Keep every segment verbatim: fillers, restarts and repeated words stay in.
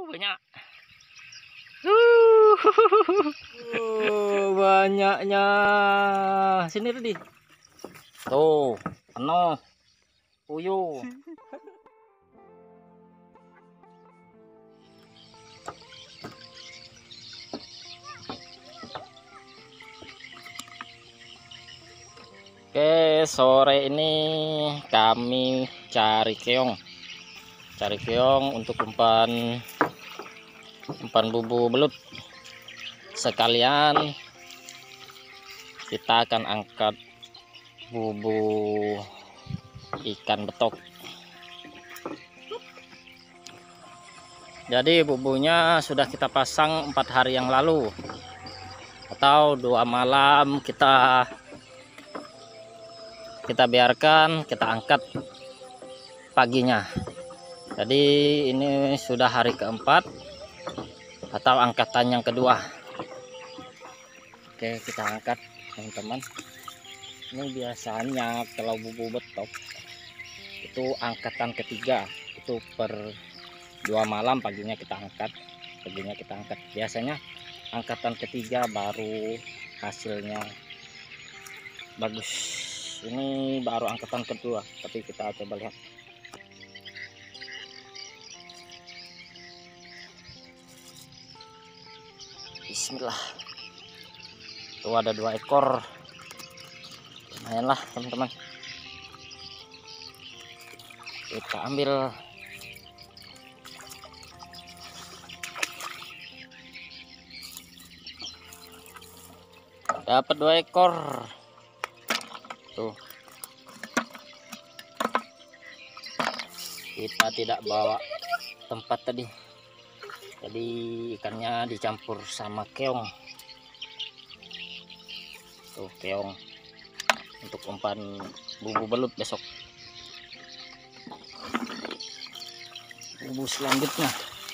banyak. Uh, uh, banyaknya. Sini Rudi. Tuh, penuh. Puyuh. Oke, sore ini kami cari keong. Cari keong untuk umpan umpan bubu belut. Sekalian kita akan angkat bubu ikan betok. Jadi bubunya sudah kita pasang empat hari yang lalu, atau dua malam kita kita biarkan, kita angkat paginya. Jadi ini sudah hari keempat atau angkatan yang kedua. Oke, kita angkat teman-teman. Ini biasanya kalau bubu betok itu angkatan ketiga, itu per dua malam, paginya kita angkat, paginya kita angkat. Biasanya angkatan ketiga baru hasilnya bagus. Ini baru angkatan kedua, tapi kita coba lihat. Bismillah. Tuh ada dua ekor. Lumayan lah teman-teman. Kita ambil. Dapat dua ekor. Tuh. Kita tidak bawa tempat tadi. Jadi ikannya dicampur sama keong. Tuh keong untuk umpan bubu belut besok. Bubu selanjutnya.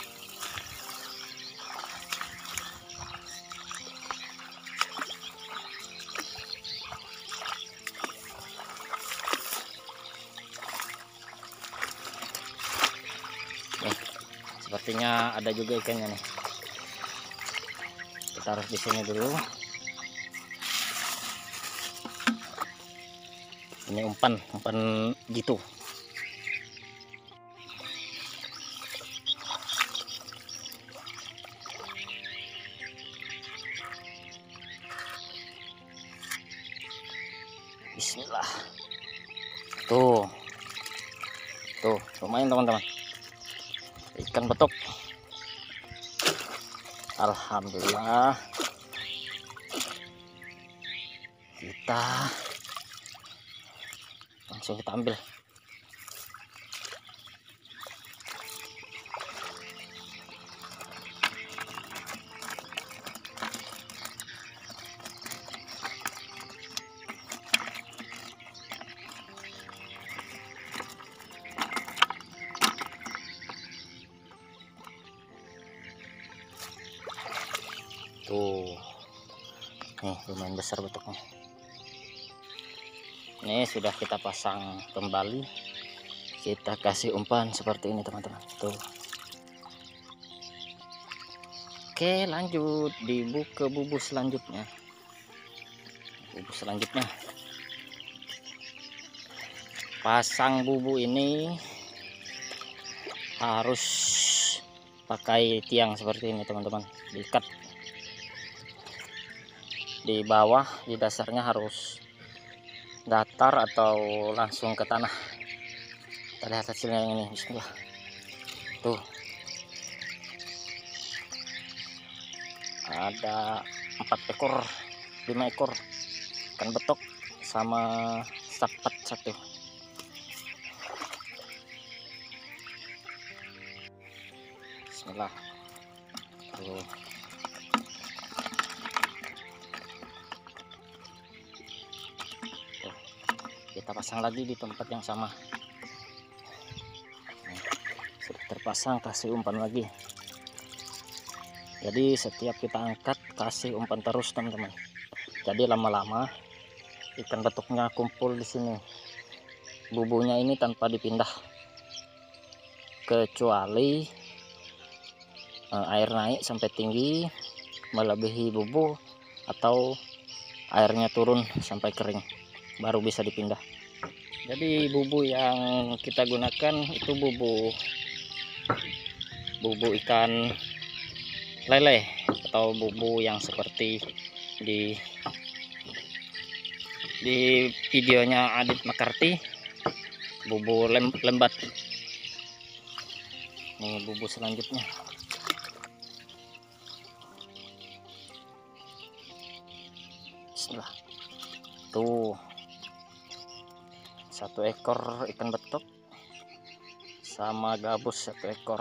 Nih, sepertinya ada juga ikannya nih. Kita taruh di sini dulu. Ini umpan, umpan gitu. Bismillah. Tuh. Tuh, lumayan teman-teman. Ikan betok. Alhamdulillah. Kita langsung kita ambil. Tuh, nih lumayan besar betoknya. Ini sudah kita pasang kembali. Kita kasih umpan seperti ini teman-teman. Tuh. Oke, lanjut dibuka bubu selanjutnya. Bubu selanjutnya. Pasang bubu ini harus pakai tiang seperti ini teman-teman. Diikat di bawah, di dasarnya harus datar atau langsung ke tanah. Kita lihat hasilnya yang ini. Bismillah. Tuh, ada empat ekor, lima ekor ikan betok sama sapat satu. Bismillah. Tuh. Kita pasang lagi di tempat yang sama. Sudah terpasang, kasih umpan lagi. Jadi setiap kita angkat kasih umpan terus teman-teman. Jadi lama-lama ikan betoknya kumpul di sini. Bubunya ini tanpa dipindah, kecuali eh, air naik sampai tinggi melebihi bubu atau airnya turun sampai kering, baru bisa dipindah. Jadi bubu yang kita gunakan itu bubu bubu ikan lele atau bubu yang seperti di di videonya Adit McCarthy, bubu lem, lembat. Nih bubu selanjutnya. Bismillah. Tuh satu ekor ikan betok sama gabus satu ekor.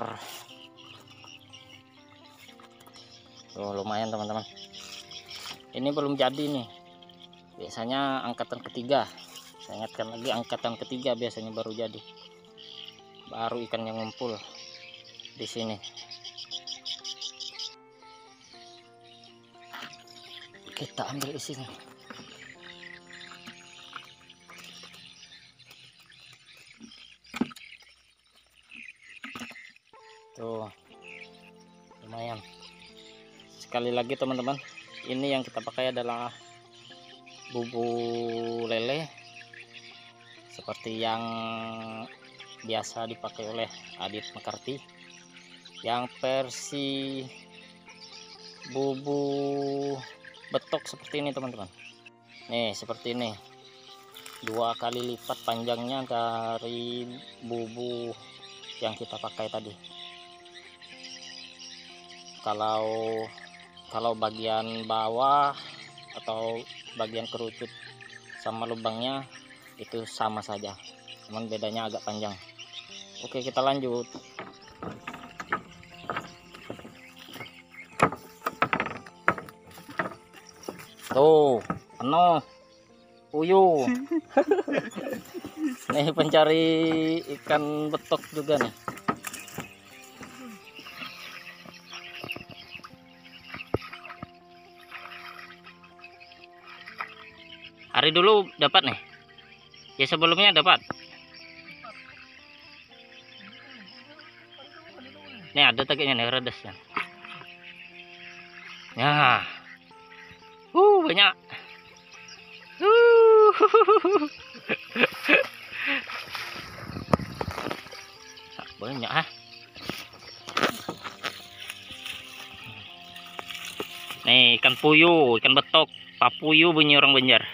Tuh lumayan teman-teman. Ini belum jadi nih, biasanya angkatan ketiga. Saya ingatkan lagi, angkatan ketiga biasanya baru jadi, baru ikan yang ngumpul di sini. Kita ambil isinya. Tuh lumayan. Sekali lagi teman-teman, ini yang kita pakai adalah bubu lele seperti yang biasa dipakai oleh Adit McCarthy, yang versi bubu betok seperti ini teman-teman. Nih seperti ini, dua kali lipat panjangnya dari bubu yang kita pakai tadi. Kalau kalau bagian bawah atau bagian kerucut sama lubangnya itu sama saja, cuman bedanya agak panjang. Oke, kita lanjut. Tuh penuh puyuh. Nih pencari ikan betok juga nih. Hari dulu dapat nih, ya sebelumnya dapat. Nih ada tegaknya nih, redesnya. Ya, uh banyak. Uh. Banyak ah. Nih ikan puyuh, ikan betok, papuyuh bunyi orang Banjar.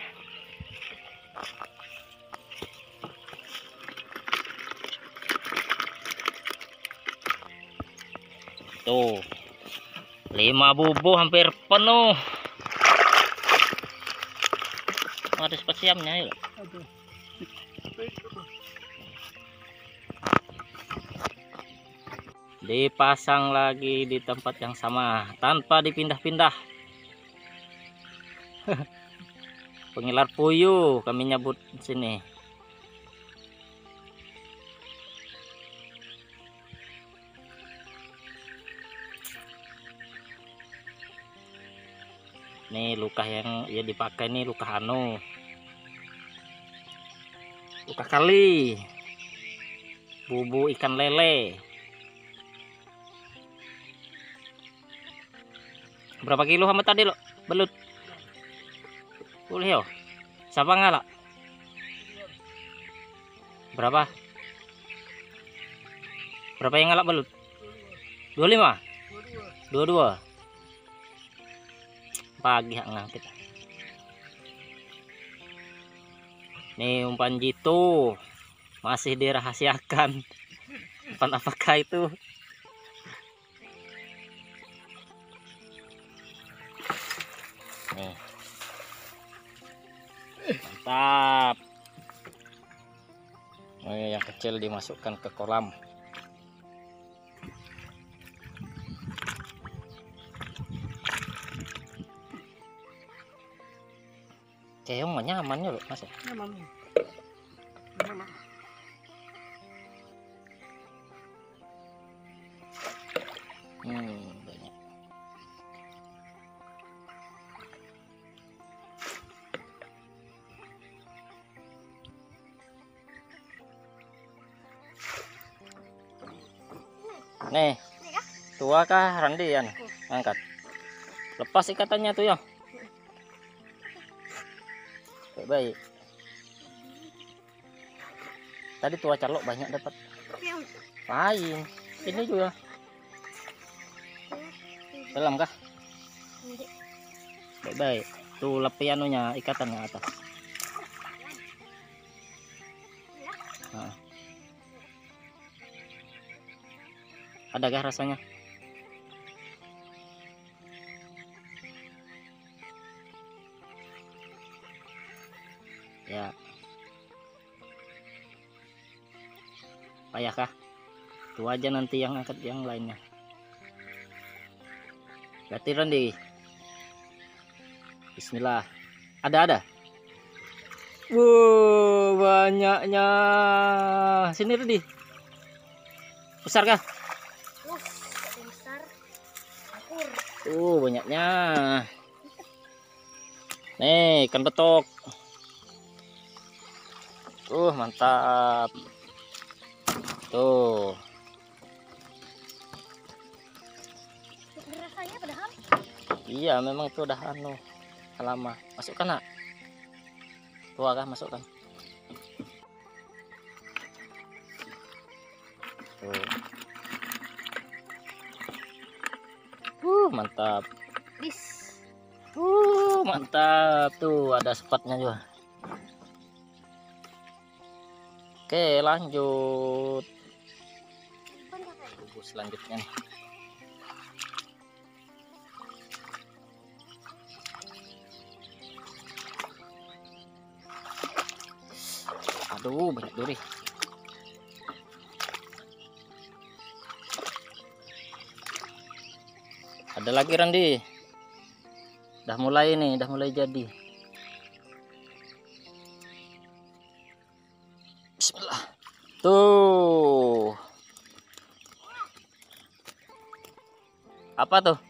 Tuh lima bubu hampir penuh. Ada spesiamnya ya. Dipasang lagi di tempat yang sama tanpa dipindah-pindah. Pengilar puyuh kami nyebut sini. Nih luka yang ya dipakai nih luka anu, luka kali, bubu ikan lele. Berapa kilo sama tadi lo belut? Boleh yo. Siapa ngalak? Berapa? Berapa yang ngalak belut? dua puluh lima? dua puluh dua. Pagi ngangkit. Nih umpan jitu masih dirahasiakan. Umpan apakah itu? Nih. Mantap. Oh, yang kecil dimasukkan ke kolam. Keong mah nyamannya loh mas ya. Nyaman. Nyaman. Hmm, banyak. Nih, Tua kah Randi ya? Angkat. Lepas ikatannya tuh ya. Baik. Tadi tua calok banyak dapat. Lain. Ini juga. Dalam kah? Baik, baik. Tuh lepianunya ikatannya atas. Nah. Adakah rasanya? Ya. Payah kah? Itu aja nanti yang angkat yang lainnya. Berarti Randi. Bismillah. Ada ada. Wow, banyaknya. Sini Randi. Besar kah? Besar. Uh, banyaknya. Nih, ikan betok. Uh, mantap. Tuh. Rasanya padahal. Iya, memang itu udah anu lama. Masukkan nak. Tua kah masukkan. Tuh. Uh, mantap. Bis. Uh, mantap. Tuh ada spotnya juga. Oke, lanjut. Tunggu selanjutnya nih. Aduh, banyak duri. Ada lagi Randi. Udah mulai nih, udah mulai jadi. Bismillah. Tuh. Apa tuh?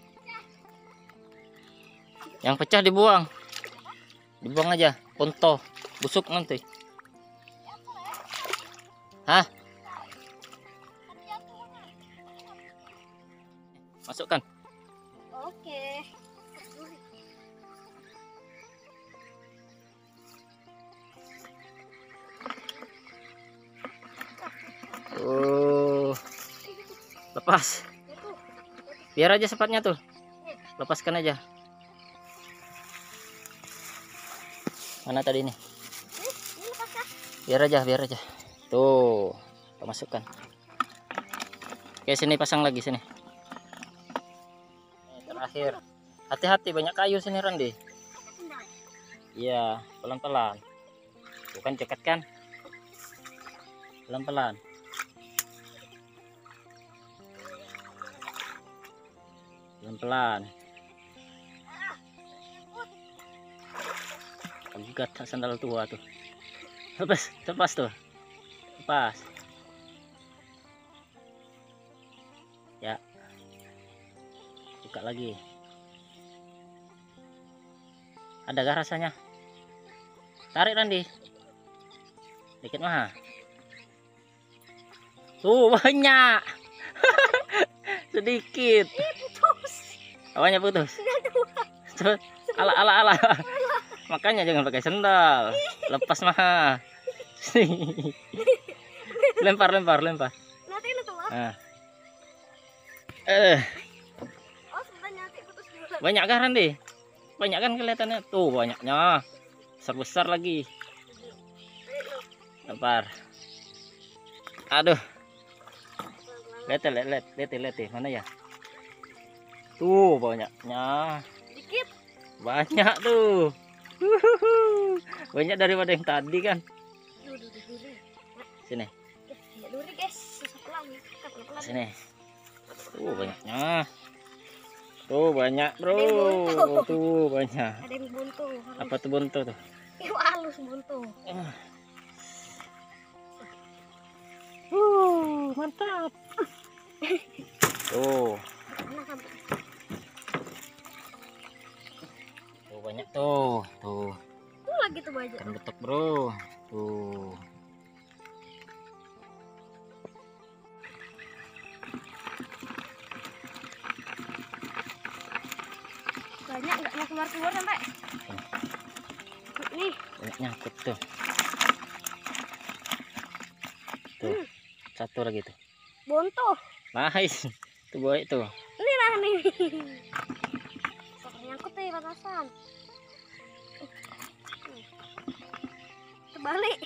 Yang pecah dibuang. Dibuang aja, ponto. Busuk nanti. Hah? Masukkan. Oke. Oh. Lepas. Biar aja sepatnya tuh. Lepaskan aja. Mana tadi nih? Biar aja, biar aja. Tuh, kita masukkan. Oke, sini pasang lagi sini. Ini terakhir. Hati-hati banyak kayu sini Randi. Iya, pelan-pelan. Bukan cekat kan? Pelan-pelan. Pelan-pelan. Pegat sandal tua tuh. Lepas, lepas tuh. Lepas. Ya. Buka lagi. Adakah rasanya? Tarik Randi. Dikit mah. Tuh banyak. Sedikit. Awalnya putus. Ala ala ala. Makanya jangan pakai sendal. Lepas mah. Lempar lempar lempar. Nanti itu tuh. Nah. Eh, Oh, sebenarnya nanti putus dulu. banyak kan Randi? Banyak kan kelihatannya. Tuh banyaknya. Besar-besar lagi. Lempar. Aduh. Lihat lihat lihat lihat lihat mana ya? Tuh banyaknya. Dikit. Banyak tuh. Banyak daripada yang tadi kan. Sini. Duri guys, pelan-pelan. Sini. Tuh banyaknya. Tuh banyak bro. Tuh banyak. Ada yang buntu. Apa tuh buntu tuh? Itu halus buntu. Uh, mantap. Tuh. Tuh banyak tuh. Tuh. Tuh lagi tuh banyak. Ikan betok bro. Tuh. banyak nggak mau keluar keluar sampai nih. Banyak nyangkut tuh. Tuh, Hmm. satu lagi tuh. Bonto. Nice. Tuh boy tuh. Ini lah nih. Sampai nyangkut nih batasan. Hmm. Terbalik.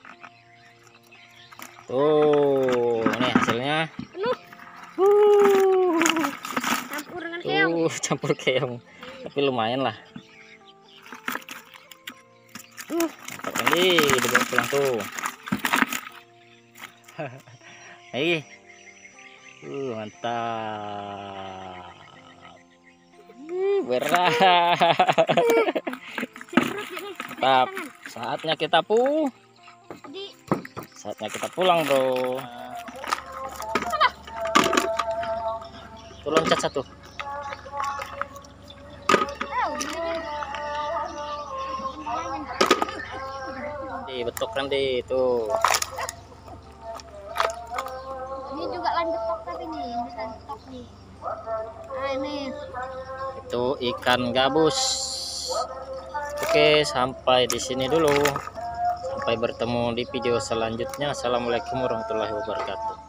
Tuh, ini hasilnya. Penuh. Uh. Campur dengan keong. Tuh, campur keong. Tapi lumayan lah. Uh. Mantap kali, dibawa pulang tuh. Hei. Uh, mantap. Uh, berat. Ceprot ini. Mantap. Saatnya kita pu. Jadi Saatnya kita pulang, bro. Tuh loncat satu. Di betok kan di itu. ini juga lanjut tok tapi nih, ini lanjut tok nih. Nah ini. Itu ikan gabus. Oke, sampai di sini dulu. Sampai bertemu di video selanjutnya. Assalamualaikum warahmatullahi wabarakatuh.